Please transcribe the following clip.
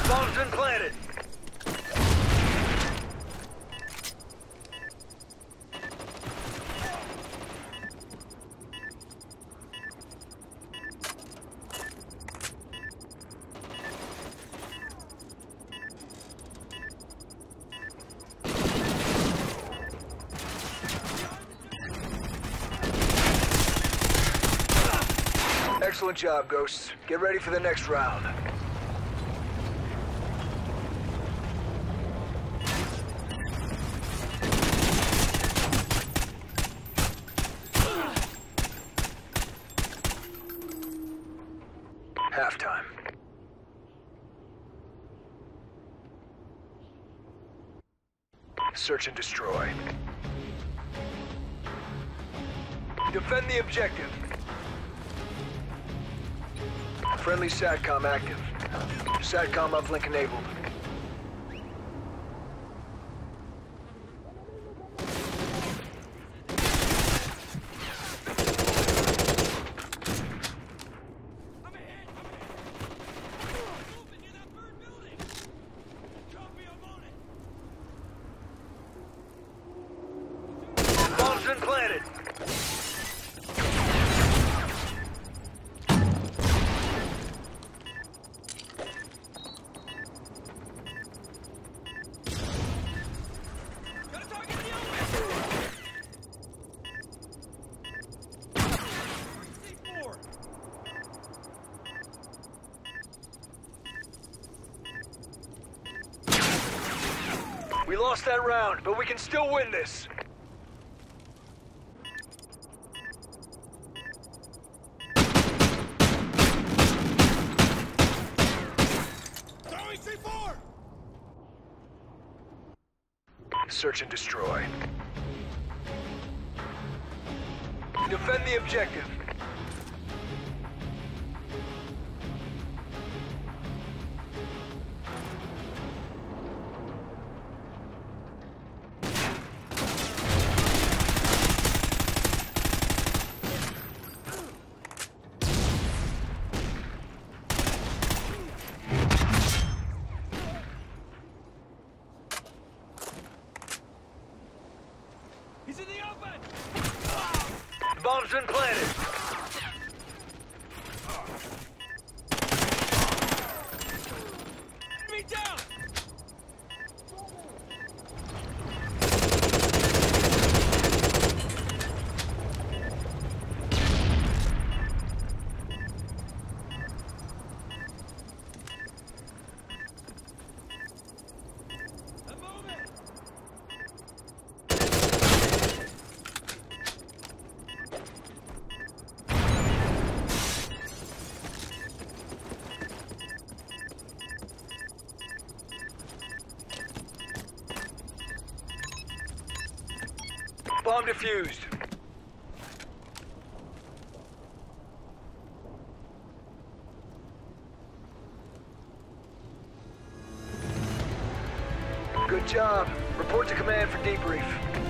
Bomb's been planted. Excellent job, Ghosts. Get ready for the next round. Halftime. Search and destroy. Defend the objective. Friendly SATCOM active. SATCOM uplink enabled. Bomb's been planted. We lost that round, but we can still win this. Throwing C4! Search and destroy. Defend the objective. He's in the open! Bomb's been planted. Enemy down! A moment! Bomb defused. Good job. Report to command for debrief.